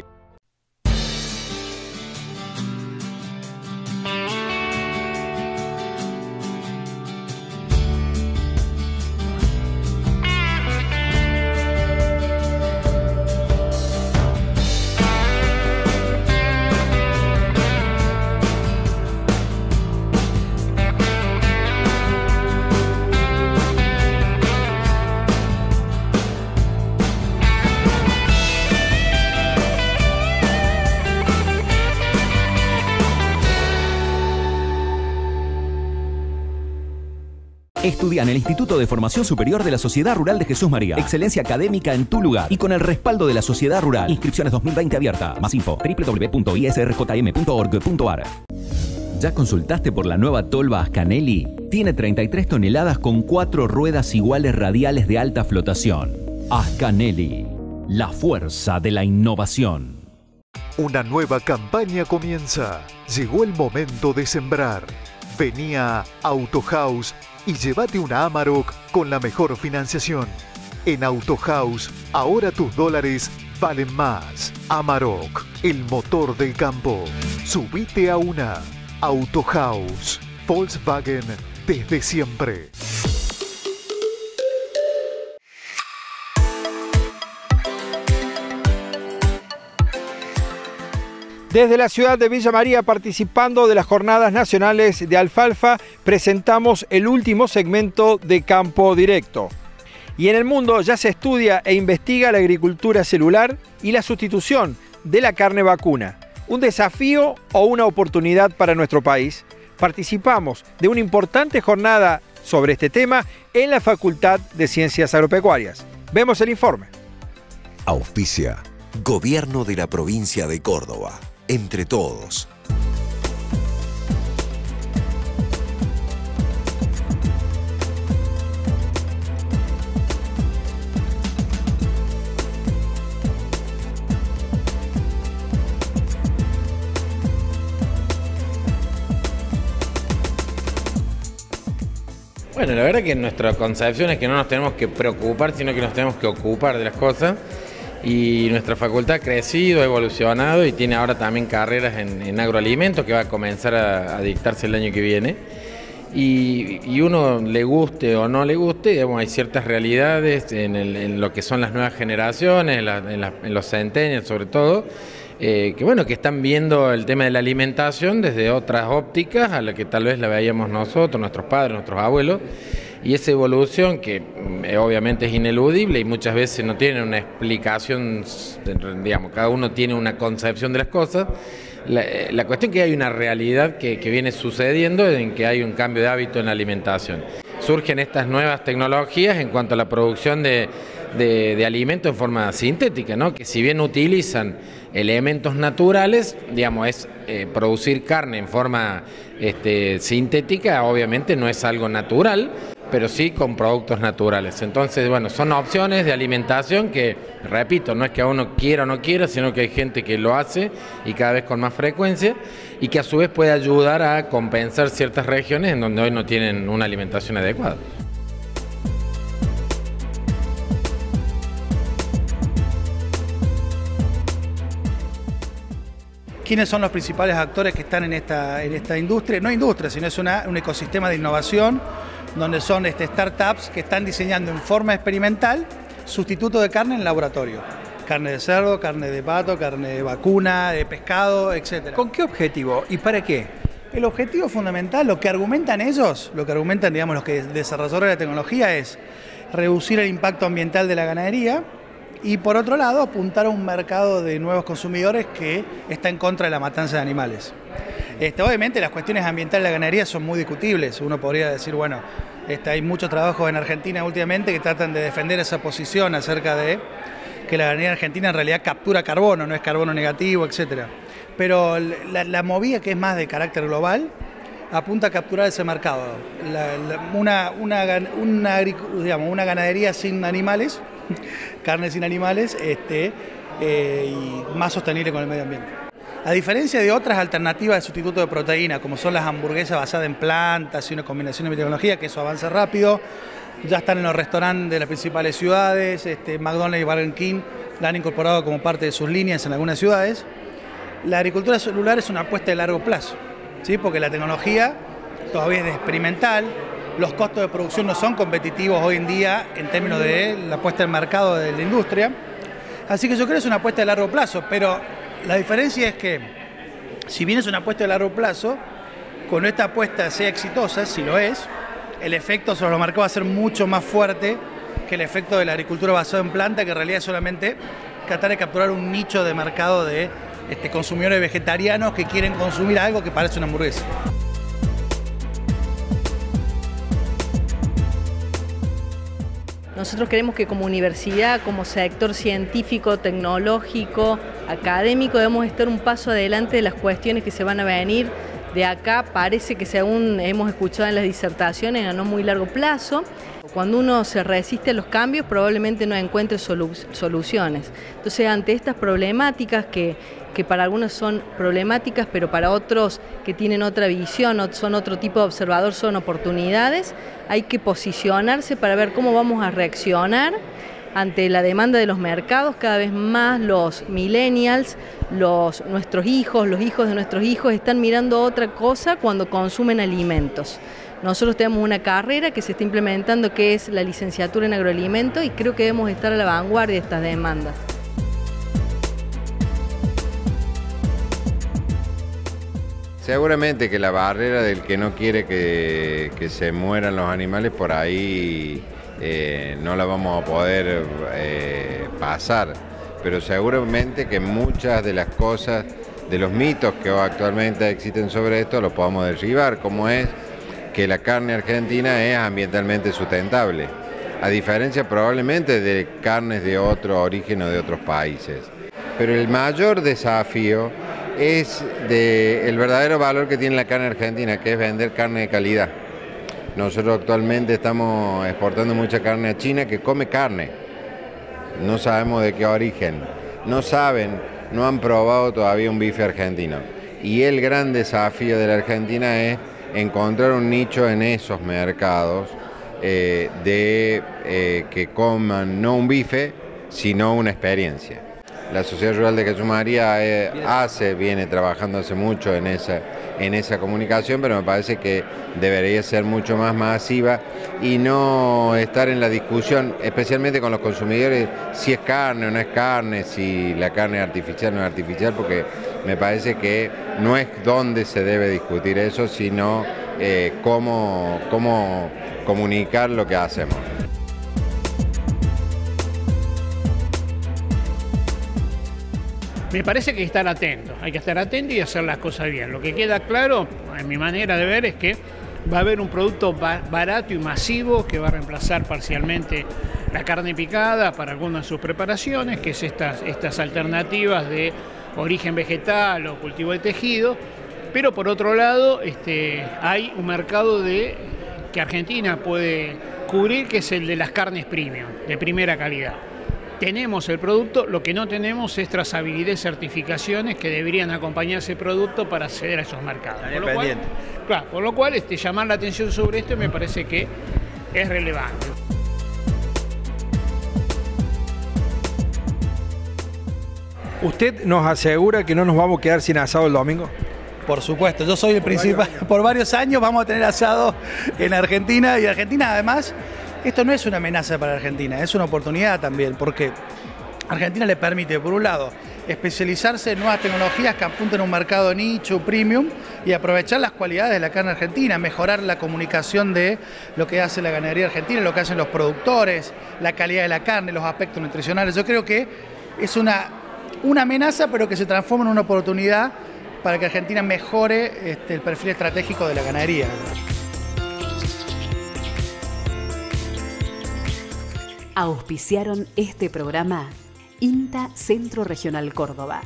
Estudia en el Instituto de Formación Superior de la Sociedad Rural de Jesús María. Excelencia académica en tu lugar y con el respaldo de la Sociedad Rural. Inscripciones dos mil veinte abierta. Más info doble u doble u doble u punto i s r j m punto org punto a r. ¿Ya consultaste por la nueva tolva Ascanelli? Tiene treinta y tres toneladas con cuatro ruedas iguales radiales de alta flotación. Ascanelli, la fuerza de la innovación. Una nueva campaña comienza. Llegó el momento de sembrar. Venía Autohouse y llévate una Amarok con la mejor financiación. En Autohouse, ahora tus dólares valen más. Amarok, el motor del campo. Subite a una. Autohouse. Volkswagen desde siempre. Desde la ciudad de Villa María, participando de las Jornadas Nacionales de Alfalfa, presentamos el último segmento de Campo Directo. Y en el mundo ya se estudia e investiga la agricultura celular y la sustitución de la carne vacuna. ¿Un desafío o una oportunidad para nuestro país? Participamos de una importante jornada sobre este tema en la Facultad de Ciencias Agropecuarias. Vemos el informe. Auspicia Gobierno de la Provincia de Córdoba. Entre todos. Bueno, la verdad que nuestra concepción es que no nos tenemos que preocupar, sino que nos tenemos que ocupar de las cosas. Y nuestra facultad ha crecido, ha evolucionado y tiene ahora también carreras en, en agroalimentos que va a comenzar a, a dictarse el año que viene. Y, y uno le guste o no le guste, digamos, hay ciertas realidades en, el, en lo que son las nuevas generaciones, en, la, en, la, en los centennials sobre todo, eh, que bueno, que están viendo el tema de la alimentación desde otras ópticas a la que tal vez la veíamos nosotros, nuestros padres, nuestros abuelos. Y esa evolución que eh, obviamente es ineludible y muchas veces no tiene una explicación, digamos, cada uno tiene una concepción de las cosas. La, la cuestión es que hay una realidad que, que viene sucediendo en que hay un cambio de hábito en la alimentación. Surgen estas nuevas tecnologías en cuanto a la producción de, de, de alimentos en forma sintética, ¿no? Que si bien utilizan elementos naturales, digamos, es eh, producir carne en forma este, sintética, obviamente no es algo natural, pero sí con productos naturales. Entonces, bueno, son opciones de alimentación que, repito, no es que a uno quiera o no quiera, sino que hay gente que lo hace y cada vez con más frecuencia y que a su vez puede ayudar a compensar ciertas regiones en donde hoy no tienen una alimentación adecuada. ¿Quiénes son los principales actores que están en esta, en esta industria? No industria, sino es una, un ecosistema de innovación donde son este, startups que están diseñando en forma experimental sustitutos de carne en laboratorio. Carne de cerdo, carne de pato, carne de vacuna, de pescado, etcétera. ¿Con qué objetivo y para qué? El objetivo fundamental, lo que argumentan ellos, lo que argumentan, digamos, los que desarrolladores de la tecnología es reducir el impacto ambiental de la ganadería y, por otro lado, apuntar a un mercado de nuevos consumidores que está en contra de la matanza de animales. Este, obviamente las cuestiones ambientales de la ganadería son muy discutibles. Uno podría decir, bueno, este, hay muchos trabajos en Argentina últimamente que tratan de defender esa posición acerca de que la ganadería argentina en realidad captura carbono, no es carbono negativo, etcétera. Pero la, la movida que es más de carácter global apunta a capturar ese mercado. La, la, una, una, una, digamos, una ganadería sin animales, carne sin animales, este, eh, y más sostenible con el medio ambiente. A diferencia de otras alternativas de sustituto de proteína, como son las hamburguesas basadas en plantas y una combinación de biotecnología, que eso avanza rápido, ya están en los restaurantes de las principales ciudades, este, McDonald's y Burger King la han incorporado como parte de sus líneas en algunas ciudades. La agricultura celular es una apuesta de largo plazo, ¿sí? Porque la tecnología todavía es experimental, los costos de producción no son competitivos hoy en día en términos de la apuesta al mercado de la industria, así que yo creo que es una apuesta de largo plazo, pero la diferencia es que, si bien es una apuesta de largo plazo, cuando esta apuesta sea exitosa, si lo es, el efecto sobre los mercados va a ser mucho más fuerte que el efecto de la agricultura basada en planta, que en realidad es solamente tratar de capturar un nicho de mercado de este, consumidores vegetarianos que quieren consumir algo que parece una hamburguesa. Nosotros creemos que como universidad, como sector científico, tecnológico, académico, debemos estar un paso adelante de las cuestiones que se van a venir de acá. Parece que, según hemos escuchado en las disertaciones, a no muy largo plazo. Cuando uno se resiste a los cambios, probablemente no encuentre solu soluciones. Entonces, ante estas problemáticas que, que para algunos son problemáticas, pero para otros que tienen otra visión, son otro tipo de observador, son oportunidades, hay que posicionarse para ver cómo vamos a reaccionar ante la demanda de los mercados. Cada vez más los millennials, los, nuestros hijos, los hijos de nuestros hijos están mirando otra cosa cuando consumen alimentos. Nosotros tenemos una carrera que se está implementando, que es la licenciatura en agroalimento, y creo que debemos estar a la vanguardia de estas demandas. Seguramente que la barrera del que no quiere que, que se mueran los animales, por ahí eh, no la vamos a poder eh, pasar, pero seguramente que muchas de las cosas, de los mitos que actualmente existen sobre esto, los podamos derribar, como es que la carne argentina es ambientalmente sustentable, a diferencia probablemente de carnes de otro origen o de otros países. Pero el mayor desafío es de el verdadero valor que tiene la carne argentina, que es vender carne de calidad. Nosotros actualmente estamos exportando mucha carne a China que come carne, no sabemos de qué origen, no saben, no han probado todavía un bife argentino. Y el gran desafío de la Argentina es encontrar un nicho en esos mercados eh, de eh, que coman no un bife, sino una experiencia. La Sociedad Rural de Jesús María eh, hace, viene trabajando hace mucho en esa, en esa comunicación, pero me parece que debería ser mucho más masiva y no estar en la discusión, especialmente con los consumidores, si es carne o no es carne, si la carne es artificial o no es artificial, porque me parece que no es dónde se debe discutir eso, sino eh, cómo, cómo comunicar lo que hacemos. Me parece que hay que estar atentos, hay que estar atentos y hacer las cosas bien. Lo que queda claro, en mi manera de ver, es que va a haber un producto barato y masivo que va a reemplazar parcialmente la carne picada para algunas de sus preparaciones, que es estas, estas alternativas de origen vegetal o cultivo de tejido. Pero por otro lado, este, hay un mercado de, que Argentina puede cubrir, que es el de las carnes premium, de primera calidad. Tenemos el producto, lo que no tenemos es trazabilidad y certificaciones que deberían acompañar ese producto para acceder a esos mercados. Por lo cual, claro, por lo cual este, llamar la atención sobre esto me parece que es relevante. ¿Usted nos asegura que no nos vamos a quedar sin asado el domingo? Por supuesto, yo soy el principal. Por varios años vamos a tener asado en Argentina, y Argentina además, esto no es una amenaza para Argentina, es una oportunidad también, porque Argentina le permite, por un lado, especializarse en nuevas tecnologías que apunten a un mercado nicho, premium, y aprovechar las cualidades de la carne argentina, mejorar la comunicación de lo que hace la ganadería argentina, lo que hacen los productores, la calidad de la carne, los aspectos nutricionales. Yo creo que es una, una amenaza, pero que se transforma en una oportunidad para que Argentina mejore este, el perfil estratégico de la ganadería. Auspiciaron este programa INTA Centro Regional Córdoba.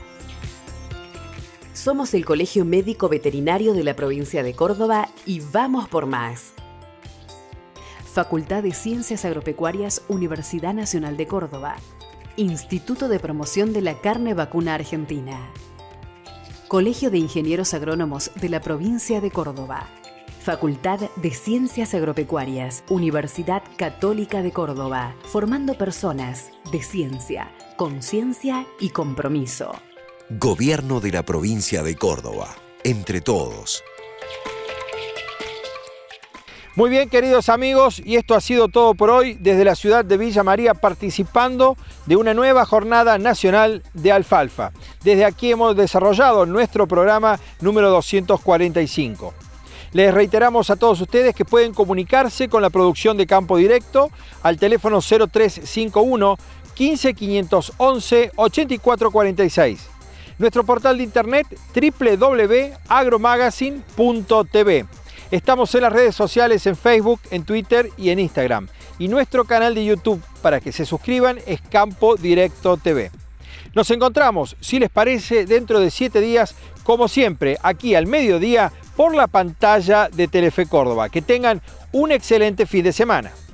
Somos el Colegio Médico Veterinario de la provincia de Córdoba y vamos por más. Facultad de Ciencias Agropecuarias, Universidad Nacional de Córdoba. Instituto de Promoción de la Carne Vacuna Argentina. Colegio de Ingenieros Agrónomos de la provincia de Córdoba. Facultad de Ciencias Agropecuarias, Universidad Católica de Córdoba, formando personas de ciencia, conciencia y compromiso. Gobierno de la provincia de Córdoba, entre todos. Muy bien, queridos amigos, y esto ha sido todo por hoy desde la ciudad de Villa María, participando de una nueva jornada nacional de alfalfa. Desde aquí hemos desarrollado nuestro programa número doscientos cuarenta y cinco. Les reiteramos a todos ustedes que pueden comunicarse con la producción de Campo Directo al teléfono cero tres cinco uno, quince, quinientos once, ochenta y cuatro cuarenta y seis. Nuestro portal de internet doble u doble u doble u punto agromagazine punto t v. Estamos en las redes sociales en Facebook, en Twitter y en Instagram. Y nuestro canal de YouTube para que se suscriban es Campo Directo T V. Nos encontramos, si les parece, dentro de siete días, como siempre, aquí al mediodía, por la pantalla de Telefe Córdoba. Que tengan un excelente fin de semana.